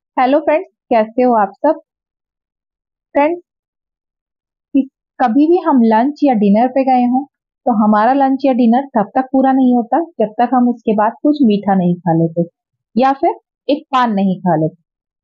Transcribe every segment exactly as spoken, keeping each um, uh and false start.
Hello friends, कैसे हो आप सब। फ्रेंड्स, कभी भी हम लंच या डिनर पे गए हों तो हमारा लंच या डिनर तब तक पूरा नहीं होता जब तक हम उसके बाद कुछ मीठा नहीं खा लेते या फिर एक पान नहीं खा लेते।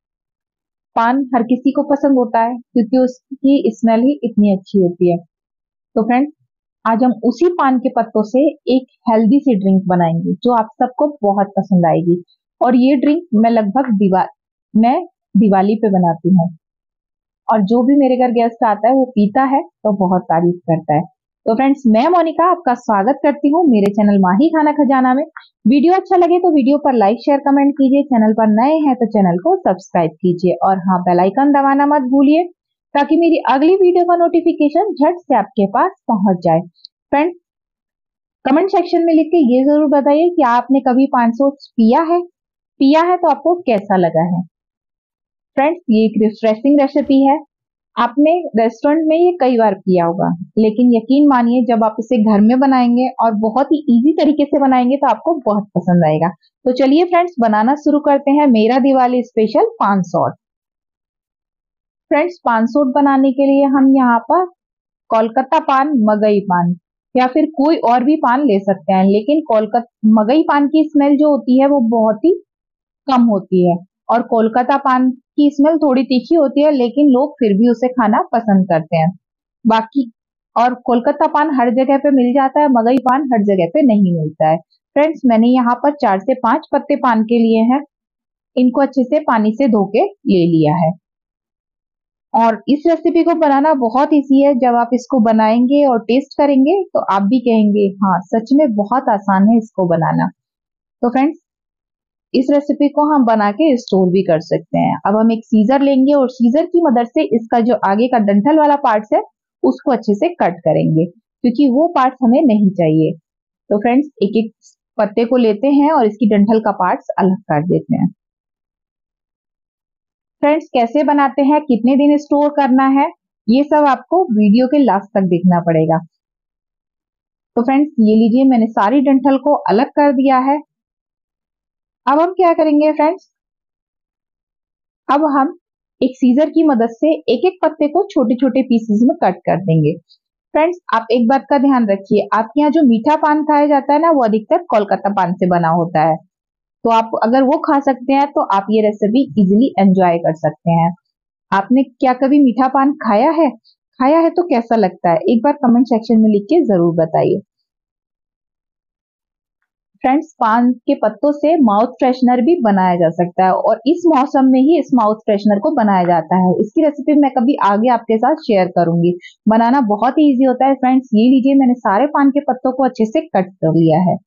पान हर किसी को पसंद होता है क्योंकि उसकी स्मेल ही इतनी अच्छी होती है। तो फ्रेंड्स, आज हम उसी पान के पत्तों से एक हेल्दी सी ड्रिंक बनाएंगे जो आप सबको बहुत पसंद आएगी। और ये ड्रिंक मैं लगभग दिवा मैं दिवाली पे बनाती हूँ, और जो भी मेरे घर गेस्ट आता है वो पीता है तो बहुत तारीफ करता है। तो फ्रेंड्स, मैं मोनिका आपका स्वागत करती हूँ मेरे चैनल माही खाना खजाना में। वीडियो अच्छा लगे तो वीडियो पर लाइक शेयर कमेंट कीजिए, चैनल पर नए हैं तो चैनल को सब्सक्राइब कीजिए और हाँ, बेल आइकन दबाना मत भूलिए ताकि मेरी अगली वीडियो का नोटिफिकेशन झट से आपके पास पहुंच जाए। फ्रेंड्स, कमेंट सेक्शन में लिख के ये जरूर बताइए कि आपने कभी पाँच सौ पिया है पिया है तो आपको कैसा लगा है। फ्रेंड्स, ये एक रिफ्रेशिंग रेसिपी है। आपने रेस्टोरेंट में ये कई बार पिया होगा, लेकिन यकीन मानिए जब आप इसे घर में बनाएंगे और बहुत ही इजी तरीके से बनाएंगे तो आपको बहुत पसंद आएगा। तो चलिए फ्रेंड्स, बनाना शुरू करते हैं मेरा दिवाली स्पेशल पान सौट। फ्रेंड्स, पान सौट बनाने के लिए हम यहाँ पर कोलकाता पान, मगई पान या फिर कोई और भी पान ले सकते हैं, लेकिन कोलकाता मगई पान की स्मेल जो होती है वो बहुत ही कम होती है और कोलकाता पान की स्मेल थोड़ी तीखी होती है, लेकिन लोग फिर भी उसे खाना पसंद करते हैं। बाकी और कोलकाता पान हर जगह पे मिल जाता है, मगई पान हर जगह पे नहीं मिलता है। फ्रेंड्स, मैंने यहाँ पर चार से पांच पत्ते पान के लिए हैं। इनको अच्छे से पानी से धो के ले लिया है। और इस रेसिपी को बनाना बहुत इजी है। जब आप इसको बनाएंगे और टेस्ट करेंगे तो आप भी कहेंगे हाँ, सच में बहुत आसान है इसको बनाना। तो फ्रेंड्स, इस रेसिपी को हम बना के स्टोर भी कर सकते हैं। अब हम एक सीजर लेंगे और सीजर की मदद से इसका जो आगे का डंठल वाला पार्ट है उसको अच्छे से कट करेंगे, क्योंकि वो पार्ट हमें नहीं चाहिए। तो फ्रेंड्स, एक एक पत्ते को लेते हैं और इसकी डंठल का पार्ट्स अलग कर देते हैं। फ्रेंड्स, कैसे बनाते हैं, कितने दिन स्टोर करना है, ये सब आपको वीडियो के लास्ट तक देखना पड़ेगा। तो फ्रेंड्स, ये लीजिए, मैंने सारी डंठल को अलग कर दिया है। अब हम क्या करेंगे फ्रेंड्स, अब हम एक सीजर की मदद से एक एक पत्ते को छोटे छोटे पीसेस में कट कर देंगे। फ्रेंड्स, आप एक बात का ध्यान रखिए, आपके यहाँ जो मीठा पान खाया जाता है ना, वो अधिकतर कोलकाता पान से बना होता है। तो आप अगर वो खा सकते हैं तो आप ये रेसिपी इजिली एंजॉय कर सकते हैं। आपने क्या कभी मीठा पान खाया है खाया है तो कैसा लगता है, एक बार कमेंट सेक्शन में लिख के जरूर बताइए। फ्रेंड्स, पान के पत्तों से माउथ फ्रेशनर भी बनाया जा सकता है और इस मौसम में ही इस माउथ फ्रेशनर को बनाया जाता है। इसकी रेसिपी मैं कभी आगे आपके साथ शेयर करूंगी। बनाना बहुत ही इजी होता है। फ्रेंड्स, ये लीजिए, मैंने सारे पान के पत्तों को अच्छे से कट कर लिया है।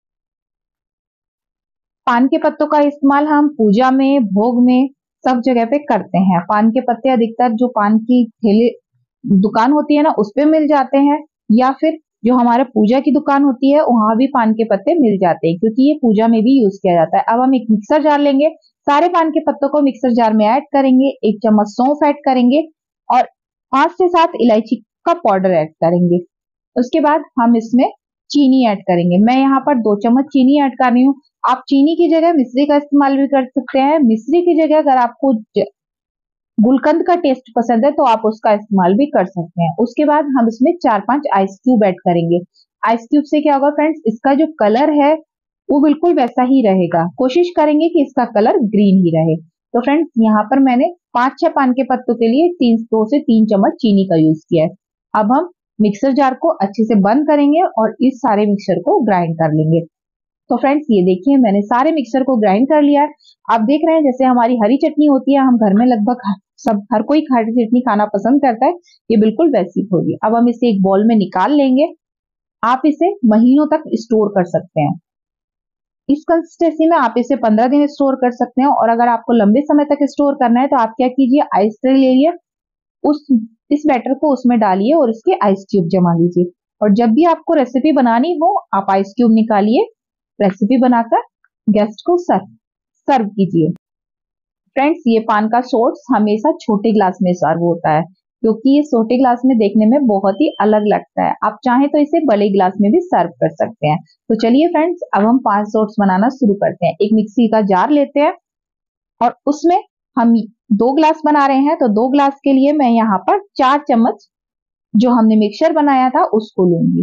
पान के पत्तों का इस्तेमाल हम पूजा में, भोग में, सब जगह पे करते हैं। पान के पत्ते अधिकतर जो पान की ठेले दुकान होती है ना, उस पे मिल जाते हैं, या फिर जो हमारे पूजा की दुकान होती है वहां भी पान के पत्ते मिल जाते हैं, क्योंकि ये पूजा में भी यूज किया जाता है। अब हम एक मिक्सर जार लेंगे, सारे पान के पत्तों को मिक्सर जार में ऐड करेंगे, एक चम्मच सौंफ ऐड करेंगे और पांच से सात इलायची का पाउडर ऐड करेंगे। उसके बाद हम इसमें चीनी ऐड करेंगे। मैं यहाँ पर दो चम्मच चीनी ऐड कर रही हूँ। आप चीनी की जगह मिश्री का इस्तेमाल भी कर सकते हैं। मिश्री की जगह अगर आपको गुलकंद का टेस्ट पसंद है तो आप उसका इस्तेमाल भी कर सकते हैं। उसके बाद हम इसमें चार पांच आइस क्यूब ऐड करेंगे। आइस क्यूब से क्या होगा फ्रेंड्स, इसका जो कलर है वो बिल्कुल वैसा ही रहेगा। कोशिश करेंगे कि इसका कलर ग्रीन ही रहे। तो फ्रेंड्स, यहाँ पर मैंने पांच छह पान के पत्तों के लिए तीन दो से तीन चम्मच चीनी का यूज किया है। अब हम मिक्सर जार को अच्छे से बंद करेंगे और इस सारे मिक्सर को ग्राइंड कर लेंगे। तो फ्रेंड्स, ये देखिए, मैंने सारे मिक्सर को ग्राइंड कर लिया है। आप देख रहे हैं जैसे हमारी हरी चटनी होती है, हम घर में लगभग सब हर कोई हरी चटनी खाना पसंद करता है, ये बिल्कुल वैसी होगी। अब हम इसे एक बॉल में निकाल लेंगे। आप इसे महीनों तक स्टोर कर सकते हैं। इस कंसिस्टेंसी में आप इसे पंद्रह दिन स्टोर कर सकते हैं। और अगर आपको लंबे समय तक स्टोर करना है तो आप क्या कीजिए, आइस ट्रे ले लीजिए, उस इस बैटर को उसमें डालिए और इसके आइस क्यूब जमा लीजिए। और जब भी आपको रेसिपी बनानी हो आप आइस क्यूब निकालिए, रेसिपी बनाकर गेस्ट को सर्व सर्व कीजिए। फ्रेंड्स, ये पान का सोर्स हमेशा छोटे ग्लास में सर्व होता है, क्योंकि ये छोटे ग्लास में देखने में बहुत ही अलग लगता है। आप चाहें तो इसे बड़े ग्लास में भी सर्व कर सकते हैं। तो चलिए फ्रेंड्स, अब हम पान सोर्स बनाना शुरू करते हैं। एक मिक्सी का जार लेते हैं और उसमें हम दो ग्लास बना रहे हैं, तो दो ग्लास के लिए मैं यहाँ पर चार चम्मच जो हमने मिक्सचर बनाया था उसको लूंगी।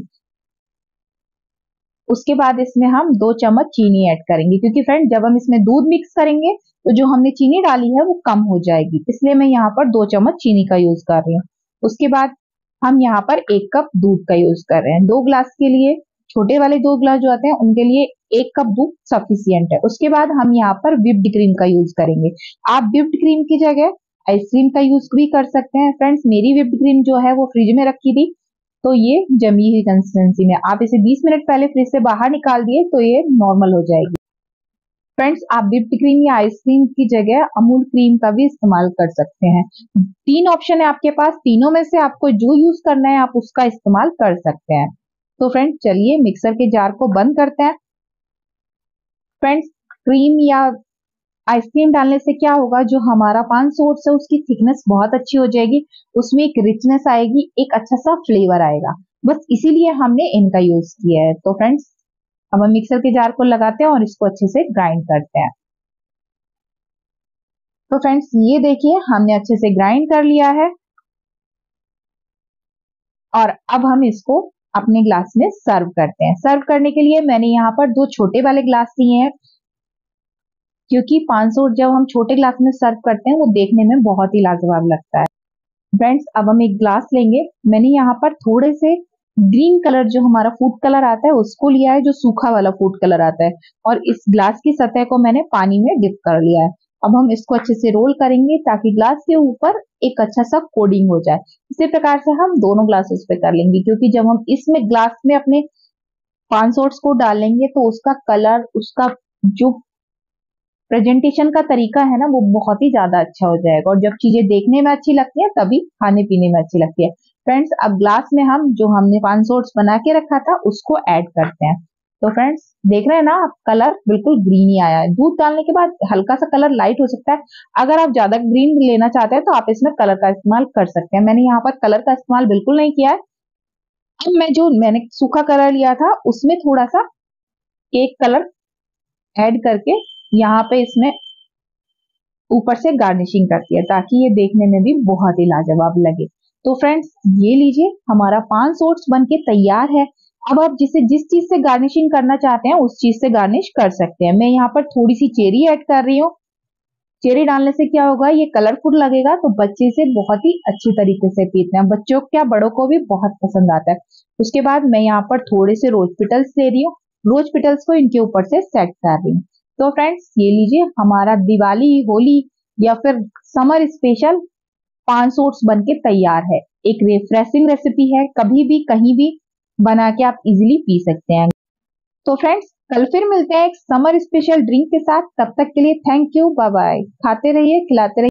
उसके बाद इसमें हम दो चम्मच चीनी ऐड करेंगे, क्योंकि फ्रेंड जब हम इसमें दूध मिक्स करेंगे तो जो हमने चीनी डाली है वो कम हो जाएगी, इसलिए मैं यहाँ पर दो चम्मच चीनी का यूज कर रही हूँ। उसके बाद हम यहाँ पर एक कप दूध का यूज कर रहे हैं। दो ग्लास के लिए, छोटे वाले दो ग्लास जो आते हैं उनके लिए एक कप दूध सफिशियंट है। उसके बाद हम यहाँ पर व्हिप्ड क्रीम का यूज करेंगे। आप व्हिप्ड क्रीम की जगह आइसक्रीम का यूज भी कर सकते हैं। फ्रेंड्स मेरी व्हिप्ड क्रीम जो है वो फ्रिज में रखी थी, तो ये जमी हुई कंसिस्टेंसी में, आप इसे बीस मिनट पहले फ्रिज से बाहर निकाल दिए तो ये नॉर्मल हो जाएगी। फ्रेंड्स आप व्हिप्ड क्रीम या आइसक्रीम की जगह अमूल क्रीम का भी इस्तेमाल कर सकते हैं। तीन ऑप्शन है आपके पास, तीनों में से आपको जो यूज करना है आप उसका इस्तेमाल कर सकते हैं। तो फ्रेंड्स चलिए मिक्सर के जार को बंद करते हैं। फ्रेंड्स क्रीम या आइसक्रीम डालने से क्या होगा, जो हमारा पान सौ ओट्स है उसकी थिकनेस बहुत अच्छी हो जाएगी, उसमें एक रिचनेस आएगी, एक अच्छा सा फ्लेवर आएगा। बस इसीलिए हमने इनका यूज किया है। तो फ्रेंड्स अब हम मिक्सर के जार को लगाते हैं और इसको अच्छे से ग्राइंड करते हैं। तो फ्रेंड्स ये देखिए हमने अच्छे से ग्राइंड कर लिया है और अब हम इसको अपने ग्लास में सर्व करते हैं। सर्व करने के लिए मैंने यहाँ पर दो छोटे वाले ग्लास लिए हैं, क्योंकि पान सौ जब हम छोटे ग्लास में सर्व करते हैं वो देखने में बहुत ही लाजवाब लगता है। फ्रेंड्स अब हम एक ग्लास लेंगे। मैंने यहाँ पर थोड़े से ग्रीन कलर जो हमारा फूड कलर आता है उसको लिया है, जो सूखा वाला फूड कलर आता है, और इस ग्लास की सतह को मैंने पानी में डिप कर लिया है। अब हम इसको अच्छे से रोल करेंगे ताकि ग्लास के ऊपर एक अच्छा सा कोडिंग हो जाए। इसी प्रकार से हम दोनों ग्लासेस पे कर लेंगे, क्योंकि जब हम इसमें ग्लास में अपने पान सौ को डालेंगे तो उसका कलर, उसका जो प्रेजेंटेशन का तरीका है ना वो बहुत ही ज्यादा अच्छा हो जाएगा, और जब चीजें देखने में अच्छी लगती है तभी खाने पीने में अच्छी लगती है। फ्रेंड्स अब ग्लास में हम जो हमने पान सौ बना के रखा था उसको ऐड करते हैं। तो फ्रेंड्स देख रहे हैं ना, कलर बिल्कुल ग्रीन ही आया है। दूध डालने के बाद हल्का सा कलर लाइट हो सकता है, अगर आप ज्यादा ग्रीन लेना चाहते हैं तो आप इसमें कलर का इस्तेमाल कर सकते हैं। मैंने यहाँ पर कलर का इस्तेमाल बिल्कुल नहीं किया है। अब मैं जो मैंने सूखा कलर लिया था उसमें थोड़ा सा केक कलर ऐड करके यहाँ पे इसमें ऊपर से गार्निशिंग करती है, ताकि ये देखने में भी बहुत ही लाजवाब लगे। तो फ्रेंड्स ये लीजिए हमारा पान सौ बन के तैयार है। अब आप जिसे जिस चीज से गार्निशिंग करना चाहते हैं उस चीज से गार्निश कर सकते हैं। मैं यहाँ पर थोड़ी सी चेरी ऐड कर रही हूँ। चेरी डालने से क्या होगा, ये कलरफुल लगेगा तो बच्चे इसे बहुत ही अच्छी तरीके से पीते हैं। बच्चों को क्या, बड़ों को भी बहुत पसंद आता है। उसके बाद मैं यहाँ पर थोड़े से रोज पिटल्स ले रही हूँ। रोज पिटल्स को इनके ऊपर से सेट कर रही हूँ। तो फ्रेंड्स ये लीजिए हमारा दिवाली, होली या फिर समर स्पेशल पान सौ बन के तैयार है। एक रिफ्रेशिंग रेसिपी है, कभी भी कहीं भी बना के आप इजीली पी सकते हैं। तो फ्रेंड्स कल फिर मिलते हैं एक समर स्पेशल ड्रिंक के साथ। तब तक के लिए थैंक यू, बाय बाय। खाते रहिए, खिलाते रहिए।